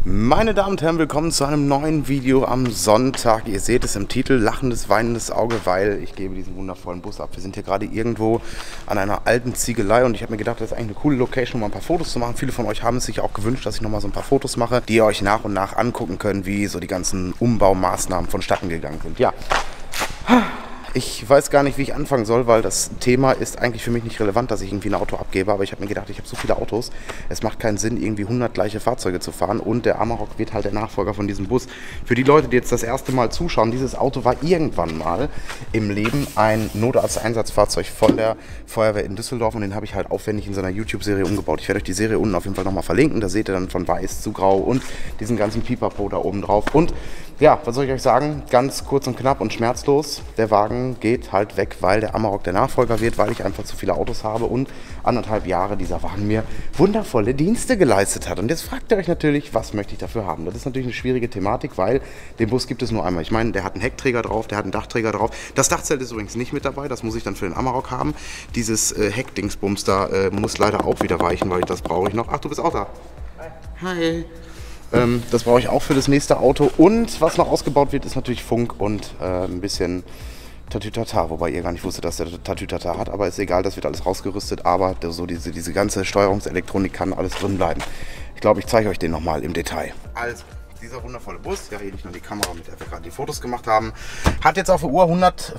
Meine Damen und Herren, willkommen zu einem neuen Video am Sonntag. Ihr seht es im Titel, lachendes, weinendes Auge, weil ich gebe diesen wundervollen Bus ab. Wir sind hier gerade irgendwo an einer alten Ziegelei und ich habe mir gedacht, das ist eigentlich eine coole Location, um mal ein paar Fotos zu machen. Viele von euch haben es sich auch gewünscht, dass ich nochmal so ein paar Fotos mache, die ihr euch nach und nach angucken könnt, wie so die ganzen Umbaumaßnahmen vonstatten gegangen sind. Ja. Ich weiß gar nicht, wie ich anfangen soll, weil das Thema ist eigentlich für mich nicht relevant, dass ich irgendwie ein Auto abgebe. Aber ich habe mir gedacht, ich habe so viele Autos, es macht keinen Sinn, irgendwie 100 gleiche Fahrzeuge zu fahren. Und der Amarok wird halt der Nachfolger von diesem Bus. Für die Leute, die jetzt das erste Mal zuschauen, dieses Auto war irgendwann mal im Leben ein Notarzt-Einsatzfahrzeug von der Feuerwehr in Düsseldorf. Und den habe ich halt aufwendig in so einer YouTube-Serie umgebaut. Ich werde euch die Serie unten auf jeden Fall nochmal verlinken. Da seht ihr dann von weiß zu grau und diesen ganzen Pipapo da oben drauf. Und ja, was soll ich euch sagen? Ganz kurz und knapp und schmerzlos. Der Wagen geht halt weg, weil der Amarok der Nachfolger wird, weil ich einfach zu viele Autos habe und 1,5 Jahre dieser Wagen mir wundervolle Dienste geleistet hat. Und jetzt fragt ihr euch natürlich, was möchte ich dafür haben? Das ist natürlich eine schwierige Thematik, weil den Bus gibt es nur einmal. Ich meine, der hat einen Heckträger drauf, der hat einen Dachträger drauf. Das Dachzelt ist übrigens nicht mit dabei, das muss ich dann für den Amarok haben. Dieses Heckdingsbums da muss leider auch wieder weichen, weil das brauche ich noch. Ach, du bist auch da. Hi. Das brauche ich auch für das nächste Auto. Und was noch ausgebaut wird, ist natürlich Funk und ein bisschen Tatütata. Wobei ihr gar nicht wusstet, dass der Tatütata hat. Aber ist egal, das wird alles rausgerüstet. Aber so diese ganze Steuerungselektronik kann alles drin bleiben. Ich glaube, ich zeige euch den nochmal im Detail. Also, dieser wundervolle Bus, ja hier nicht nur die Kamera, mit der wir gerade die Fotos gemacht haben, hat jetzt auf der Uhr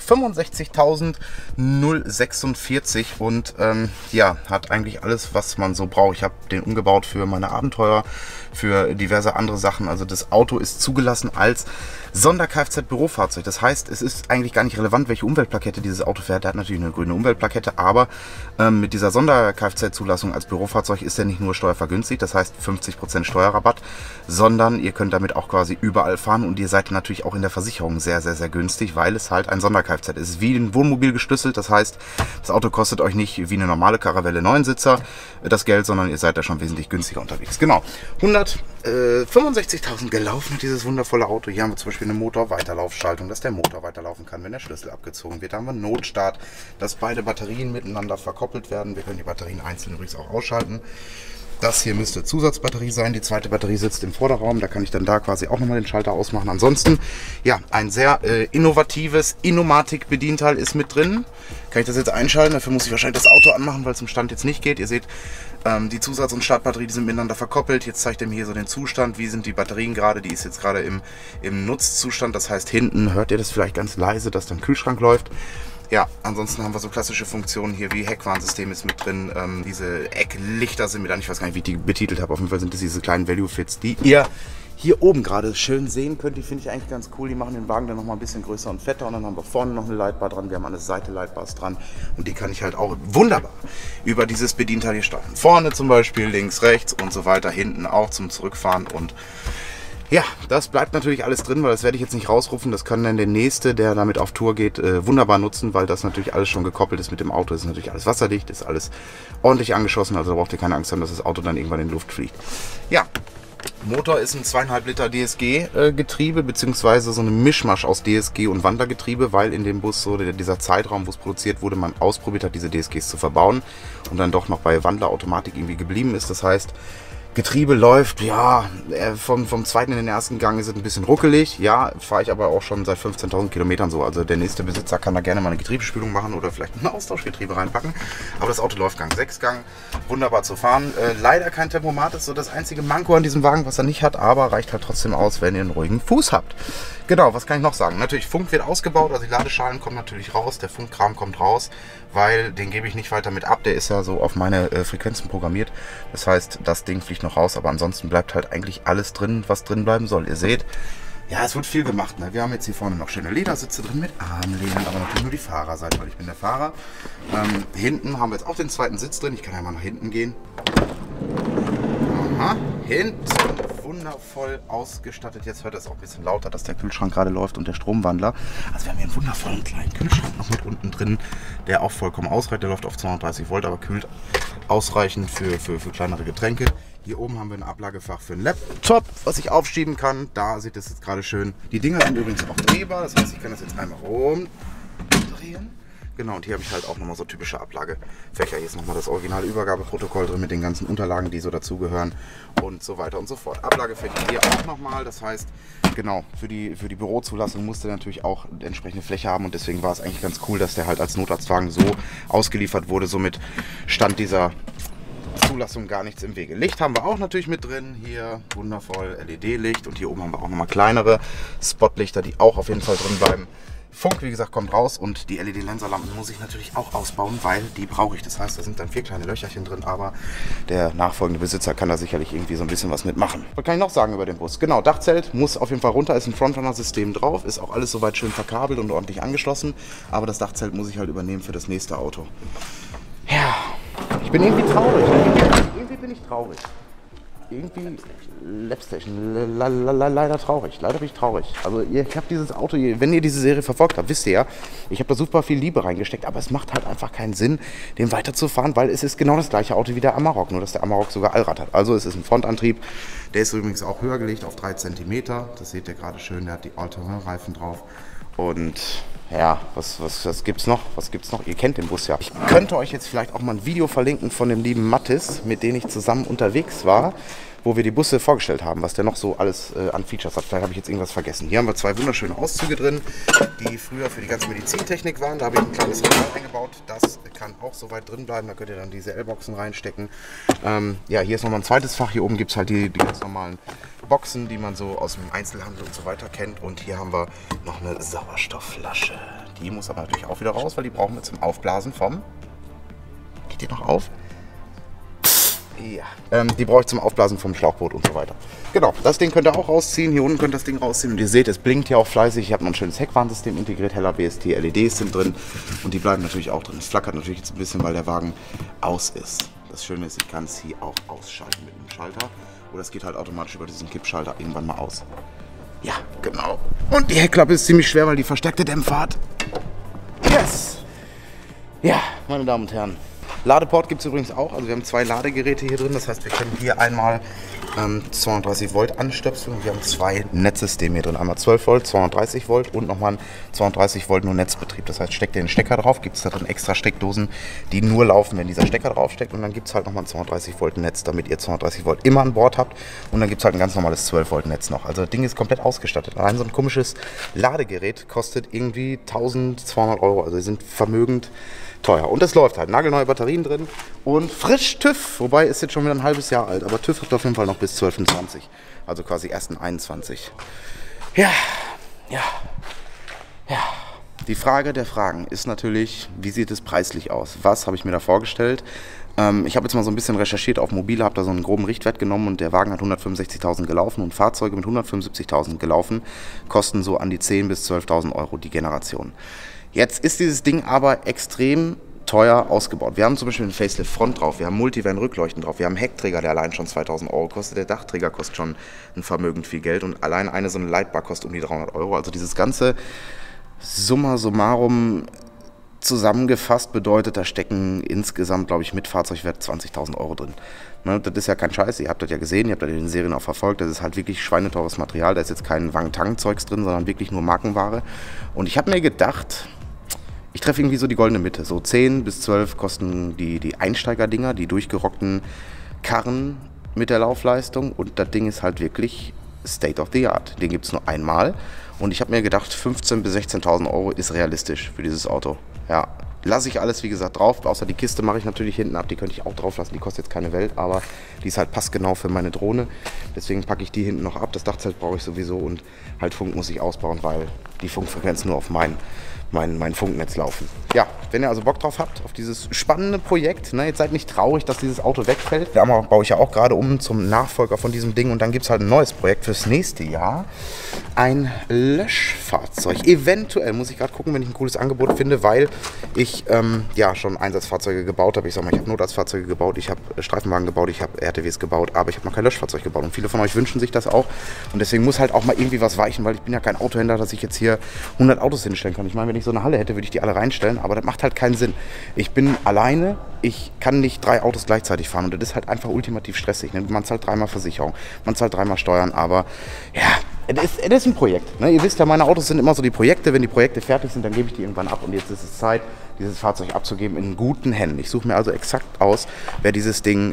165.046 und ja, hat eigentlich alles, was man so braucht. Ich habe den umgebaut für meine Abenteuer, für diverse andere Sachen. Also das Auto ist zugelassen als Sonder-Kfz-Bürofahrzeug. Das heißt, es ist eigentlich gar nicht relevant, welche Umweltplakette dieses Auto fährt. Der hat natürlich eine grüne Umweltplakette, aber mit dieser Sonder-Kfz-Zulassung als Bürofahrzeug ist er nicht nur steuervergünstigt, das heißt 50% Steuerrabatt, sondern ihr könnt damit auch quasi überall fahren und ihr seid natürlich auch in der Versicherung sehr, sehr, sehr günstig, weil es halt ein Sonder-Kfz ist. Es ist wie ein Wohnmobil geschlüsselt, das heißt, das Auto kostet euch nicht wie eine normale Caravelle 9-Sitzer das Geld, sondern ihr seid da schon wesentlich günstiger unterwegs. Genau, 165.000 gelaufen hat dieses wundervolle Auto. Hier haben wir zum Beispiel eine Motorweiterlaufschaltung, dass der Motor weiterlaufen kann, wenn der Schlüssel abgezogen wird. Da haben wir einen Notstart, dass beide Batterien miteinander verkoppelt werden. Wir können die Batterien einzeln übrigens auch ausschalten. Das hier müsste Zusatzbatterie sein. Die zweite Batterie sitzt im Vorderraum. Da kann ich dann da quasi auch nochmal den Schalter ausmachen. Ansonsten, ja, ein sehr innovatives Inomatic-Bedienteil ist mit drin. Kann ich das jetzt einschalten? Dafür muss ich wahrscheinlich das Auto anmachen, weil es im Stand jetzt nicht geht. Ihr seht, die Zusatz- und Startbatterie, die sind miteinander verkoppelt. Jetzt zeigt er mir hier so den Zustand. Wie sind die Batterien gerade? Die ist jetzt gerade im Nutzzustand. Das heißt, hinten hört ihr das vielleicht ganz leise, dass dann Kühlschrank läuft. Ja, ansonsten haben wir so klassische Funktionen hier wie Heckwarnsystem ist mit drin. Diese Ecklichter sind mit dran. Ich weiß gar nicht, wie ich die betitelt habe. Auf jeden Fall sind das diese kleinen Value-Fits, die ihr hier oben gerade schön sehen könnt. Die finde ich eigentlich ganz cool. Die machen den Wagen dann nochmal ein bisschen größer und fetter. Und dann haben wir vorne noch eine Leitbar dran. Wir haben an der Seite Leitbars dran. Und die kann ich halt auch wunderbar über dieses Bedienteil hier steuern. Vorne zum Beispiel, links, rechts und so weiter. Hinten auch zum Zurückfahren und ja, das bleibt natürlich alles drin, weil das werde ich jetzt nicht rausrufen. Das kann dann der Nächste, der damit auf Tour geht, wunderbar nutzen, weil das natürlich alles schon gekoppelt ist mit dem Auto. Das ist natürlich alles wasserdicht, ist alles ordentlich angeschossen. Also da braucht ihr keine Angst haben, dass das Auto dann irgendwann in die Luft fliegt. Ja, Motor ist ein 2,5 Liter DSG-Getriebe, beziehungsweise so eine Mischmasch aus DSG und Wandergetriebe, weil in dem Bus so dieser Zeitraum, wo es produziert wurde, man ausprobiert hat, diese DSGs zu verbauen und dann doch noch bei Wanderautomatik irgendwie geblieben ist. Das heißt, Getriebe läuft, ja, vom zweiten in den ersten Gang ist es ein bisschen ruckelig. Ja, fahre ich aber auch schon seit 15.000 Kilometern so. Also der nächste Besitzer kann da gerne mal eine Getriebespülung machen oder vielleicht ein Austauschgetriebe reinpacken. Aber das Auto läuft Gang 6 Gang, wunderbar zu fahren. Leider kein Tempomat, ist so das einzige Manko an diesem Wagen, was er nicht hat, aber reicht halt trotzdem aus, wenn ihr einen ruhigen Fuß habt. Genau, was kann ich noch sagen? Natürlich, Funk wird ausgebaut, also die Ladeschalen kommen natürlich raus, der Funkkram kommt raus, weil den gebe ich nicht weiter mit ab, der ist ja so auf meine Frequenzen programmiert. Das heißt, das Ding fliegt noch raus, aber ansonsten bleibt halt eigentlich alles drin, was drin bleiben soll. Ihr seht, ja, es wird viel gemacht. Ne? Wir haben jetzt hier vorne noch schöne Ledersitze drin mit Armlehnen, aber natürlich nur die Fahrerseite, weil ich bin der Fahrer. Hinten haben wir jetzt auch den zweiten Sitz drin, ich kann ja mal nach hinten gehen. Aha, hinten wundervoll ausgestattet. Jetzt hört es auch ein bisschen lauter, dass der Kühlschrank gerade läuft und der Stromwandler. Also wir haben hier einen wundervollen kleinen Kühlschrank noch mit unten drin, der auch vollkommen ausreicht. Der läuft auf 230 Volt, aber kühlt ausreichend für kleinere Getränke. Hier oben haben wir ein Ablagefach für einen Laptop, was ich aufschieben kann. Da sieht es jetzt gerade schön. Die Dinger sind übrigens auch drehbar, das heißt, ich kann das jetzt einmal rumdrehen. Genau, und hier habe ich halt auch nochmal so typische Ablagefächer. Hier ist nochmal das originale Übergabeprotokoll drin mit den ganzen Unterlagen, die so dazugehören und so weiter und so fort. Ablagefächer hier auch nochmal, das heißt, genau, für die Bürozulassung musste der natürlich auch entsprechende Fläche haben und deswegen war es eigentlich ganz cool, dass der halt als Notarztwagen so ausgeliefert wurde. Somit stand dieser Zulassung gar nichts im Wege. Licht haben wir auch natürlich mit drin. Hier wundervoll LED-Licht und hier oben haben wir auch nochmal kleinere Spotlichter, die auch auf jeden Fall drin bleiben. Funk, wie gesagt, kommt raus und die LED-Lenserlampen muss ich natürlich auch ausbauen, weil die brauche ich. Das heißt, da sind dann 4 kleine Löcherchen drin, aber der nachfolgende Besitzer kann da sicherlich irgendwie so ein bisschen was mitmachen. Was kann ich noch sagen über den Bus? Genau, Dachzelt muss auf jeden Fall runter, ist ein Frontrunner-System drauf, ist auch alles soweit schön verkabelt und ordentlich angeschlossen, aber das Dachzelt muss ich halt übernehmen für das nächste Auto. Ja, ich bin irgendwie traurig. Irgendwie bin ich traurig. Irgendwie Labstation, leider traurig. Leider bin ich traurig. Also ich habe dieses Auto, wenn ihr diese Serie verfolgt habt, wisst ihr ja, ich habe da super viel Liebe reingesteckt, aber es macht halt einfach keinen Sinn, den weiterzufahren, weil es ist genau das gleiche Auto wie der Amarok, nur dass der Amarok sogar Allrad hat. Also es ist ein Frontantrieb, der ist übrigens auch höher gelegt auf 3 cm. Das seht ihr gerade schön, der hat die All-Terrain-Reifen drauf. Und ja, was gibt's noch? Was gibt's noch? Ihr kennt den Bus ja. Ich könnte euch jetzt vielleicht auch mal ein Video verlinken von dem lieben Mattis, mit dem ich zusammen unterwegs war, wo wir die Busse vorgestellt haben, was der noch so alles an Features hat. Vielleicht habe ich jetzt irgendwas vergessen. Hier haben wir 2 wunderschöne Auszüge drin, die früher für die ganze Medizintechnik waren. Da habe ich ein kleines Regal eingebaut. Das kann auch so weit drin bleiben. Da könnt ihr dann diese L-Boxen reinstecken. Ja, hier ist nochmal ein zweites Fach. Hier oben gibt es halt die ganz normalen Boxen, die man so aus dem Einzelhandel und so weiter kennt. Und hier haben wir noch eine Sauerstoffflasche. Die muss aber natürlich auch wieder raus, weil die brauchen wir zum Aufblasen vom... Geht die noch auf? Ja, die brauche ich zum Aufblasen vom Schlauchboot und so weiter. Genau, das Ding könnt ihr auch rausziehen. Hier unten könnt ihr das Ding rausziehen. Und ihr seht, es blinkt hier auch fleißig. Ich habe noch ein schönes Heckwarnsystem integriert. Heller BST, LEDs sind drin. Und die bleiben natürlich auch drin. Es flackert natürlich jetzt ein bisschen, weil der Wagen aus ist. Das Schöne ist, ich kann es hier auch ausschalten mit einem Schalter. Oder es geht halt automatisch über diesen Kippschalter irgendwann mal aus. Ja, genau. Und die Heckklappe ist ziemlich schwer, weil die verstärkte Dämpfer hat. Yes! Ja, meine Damen und Herren. Ladeport gibt es übrigens auch, also wir haben 2 Ladegeräte hier drin, das heißt wir können hier einmal 230 Volt anstöpseln und wir haben 2 Netzsysteme hier drin, einmal 12 Volt, 230 Volt und nochmal ein 230 Volt nur Netzbetrieb, das heißt steckt ihr den Stecker drauf, gibt es da drin extra Steckdosen, die nur laufen, wenn dieser Stecker draufsteckt und dann gibt es halt nochmal ein 230 Volt Netz, damit ihr 230 Volt immer an Bord habt und dann gibt es halt ein ganz normales 12 Volt Netz noch, also das Ding ist komplett ausgestattet, allein so ein komisches Ladegerät kostet irgendwie 1200 €, also die sind vermögend teuer. Und es läuft halt. Nagelneue Batterien drin und frisch TÜV. Wobei ist jetzt schon wieder ein halbes Jahr alt. Aber TÜV hat auf jeden Fall noch bis 12.20. Also quasi erst in 21. Ja. Die Frage der Fragen ist natürlich, wie sieht es preislich aus? Was habe ich mir da vorgestellt? Ich habe jetzt mal so ein bisschen recherchiert auf Mobile, habe da so einen groben Richtwert genommen und der Wagen hat 165.000 gelaufen und Fahrzeuge mit 175.000 gelaufen kosten so an die 10.000 bis 12.000 € die Generation. Jetzt ist dieses Ding aber extrem teuer ausgebaut. Wir haben zum Beispiel einen Facelift Front drauf, wir haben Multivan-Rückleuchten drauf, wir haben einen Heckträger, der allein schon 2.000 € kostet, der Dachträger kostet schon ein vermögend viel Geld und allein so eine Lightbar kostet um die 300 €. Also dieses ganze Summa summarum zusammengefasst bedeutet, da stecken insgesamt, glaube ich, mit Fahrzeugwert 20.000 € drin. Ne, das ist ja kein Scheiß, ihr habt das ja gesehen, ihr habt das in den Serien auch verfolgt, das ist halt wirklich schweineteures Material, da ist jetzt kein Wang-Tang-Zeugs drin, sondern wirklich nur Markenware. Und ich habe mir gedacht, ich treffe irgendwie so die goldene Mitte. So 10 bis 12 kosten die Einsteigerdinger, die durchgerockten Karren mit der Laufleistung. Und das Ding ist halt wirklich State of the Art. Den gibt es nur einmal. Und ich habe mir gedacht, 15.000 bis 16.000 € ist realistisch für dieses Auto. Ja, lasse ich alles, wie gesagt, drauf. Außer die Kiste mache ich natürlich hinten ab. Die könnte ich auch drauf lassen. Die kostet jetzt keine Welt, aber die ist halt passgenau für meine Drohne. Deswegen packe ich die hinten noch ab. Das Dachzelt brauche ich sowieso. Und halt Funk muss ich ausbauen, weil die Funkfrequenz nur auf mein Funknetz laufen. Ja, wenn ihr also Bock drauf habt, auf dieses spannende Projekt, ne, jetzt seid nicht traurig, dass dieses Auto wegfällt. Da baue ich ja auch gerade um zum Nachfolger von diesem Ding und dann gibt es halt ein neues Projekt fürs nächste Jahr. Ein Löschfahrzeug. Eventuell muss ich gerade gucken, wenn ich ein cooles Angebot finde, weil ich ja schon Einsatzfahrzeuge gebaut habe. Ich sag mal, ich habe Notarztfahrzeuge gebaut, ich habe Streifenwagen gebaut, ich habe RTWs gebaut, aber ich habe noch kein Löschfahrzeug gebaut und viele von euch wünschen sich das auch und deswegen muss halt auch mal irgendwie was weichen, weil ich bin ja kein Autohändler, dass ich jetzt hier 100 Autos hinstellen kann. Ich meine, wenn ich so eine Halle hätte, würde ich die alle reinstellen, aber das macht halt keinen Sinn. Ich bin alleine, ich kann nicht 3 Autos gleichzeitig fahren und das ist halt einfach ultimativ stressig. Ne? Man zahlt 3-mal Versicherung, man zahlt 3-mal Steuern, aber ja, es ist ein Projekt. Ne? Ihr wisst ja, meine Autos sind immer so die Projekte. Wenn die Projekte fertig sind, dann gebe ich die irgendwann ab und jetzt ist es Zeit, dieses Fahrzeug abzugeben in guten Händen. Ich suche mir also exakt aus, wer dieses Ding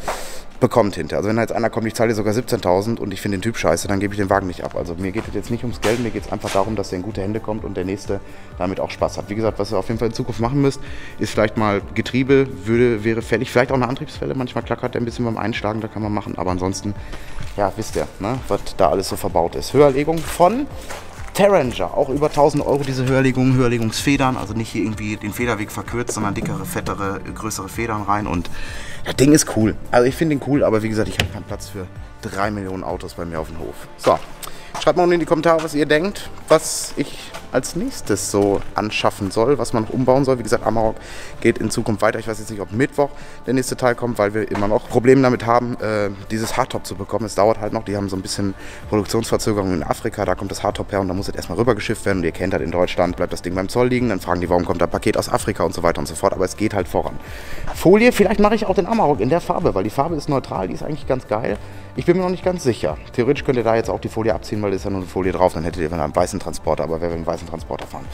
bekommt hinterher. Also wenn da jetzt einer kommt, ich zahle dir sogar 17.000 und ich finde den Typ scheiße, dann gebe ich den Wagen nicht ab. Also mir geht es jetzt nicht ums Geld, mir geht es einfach darum, dass der in gute Hände kommt und der Nächste damit auch Spaß hat. Wie gesagt, was ihr auf jeden Fall in Zukunft machen müsst, ist vielleicht mal Getriebe, wäre fällig, vielleicht auch eine Antriebswelle, manchmal klackert der ein bisschen beim Einschlagen, da kann man machen, aber ansonsten, ja, wisst ihr, ne, was da alles so verbaut ist. Höherlegung von Taranger, auch über 1.000 Euro diese Höherlegung, Höherlegungsfedern, also nicht hier irgendwie den Federweg verkürzt, sondern dickere, fettere, größere Federn rein und das Ding ist cool. Also ich finde ihn cool, aber wie gesagt, ich habe keinen Platz für 3 Millionen Autos bei mir auf dem Hof. So, schreibt mal unten in die Kommentare, was ihr denkt, was ich als nächstes so anschaffen soll, was man noch umbauen soll. Wie gesagt, Amarok geht in Zukunft weiter. Ich weiß jetzt nicht, ob Mittwoch der nächste Teil kommt, weil wir immer noch Probleme damit haben, dieses Hardtop zu bekommen. Es dauert halt noch. Die haben so ein bisschen Produktionsverzögerung in Afrika. Da kommt das Hardtop her und da muss es erstmal rübergeschifft werden. Und ihr kennt halt, in Deutschland bleibt das Ding beim Zoll liegen. Dann fragen die, warum kommt da Paket aus Afrika und so weiter und so fort. Aber es geht halt voran. Folie, vielleicht mache ich auch den Amarok in der Farbe, weil die Farbe ist neutral. Die ist eigentlich ganz geil. Ich bin mir noch nicht ganz sicher. Theoretisch könnt ihr da jetzt auch die Folie abziehen, weil da ist ja nur eine Folie drauf. Dann hättet ihr einen weißen Transporter. Aber wer will einen weißen Transporter fahren?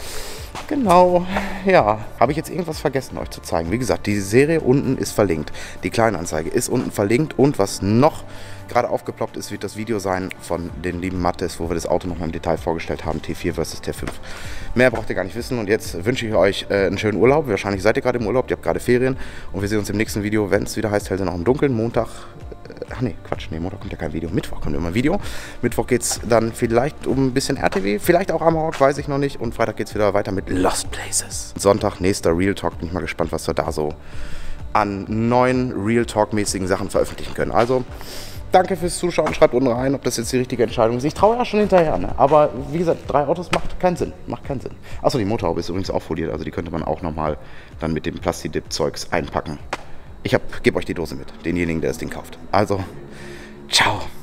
Genau, ja. Habe ich jetzt irgendwas vergessen, euch zu zeigen? Wie gesagt, die Serie unten ist verlinkt. Die Kleinanzeige ist unten verlinkt. Und was noch gerade aufgeploppt ist, wird das Video sein von den lieben Mattes, wo wir das Auto nochmal im Detail vorgestellt haben. T4 versus T5. Mehr braucht ihr gar nicht wissen. Und jetzt wünsche ich euch einen schönen Urlaub. Wahrscheinlich seid ihr gerade im Urlaub. Ihr habt gerade Ferien. Und wir sehen uns im nächsten Video, wenn es wieder heißt, Hellseher noch im Dunkeln. Montag. Ach nee, Quatsch, nee, Montag kommt ja kein Video. Mittwoch kommt immer ein Video. Mittwoch geht es dann vielleicht um ein bisschen RTW, vielleicht auch Amarok, weiß ich noch nicht. Und Freitag geht es wieder weiter mit Lost Places. Sonntag, nächster Real Talk, bin ich mal gespannt, was wir da so an neuen Real Talk-mäßigen Sachen veröffentlichen können. Also, danke fürs Zuschauen, schreibt unten rein, ob das jetzt die richtige Entscheidung ist. Ich traue ja schon hinterher, ne? Aber wie gesagt, 3 Autos macht keinen Sinn. Macht keinen Sinn. Achso, die Motorhaube ist übrigens auch foliert, also die könnte man auch nochmal dann mit dem Plastidip-Zeugs einpacken. Ich gebe euch die Dose mit, denjenigen, der das Ding kauft. Also, ciao.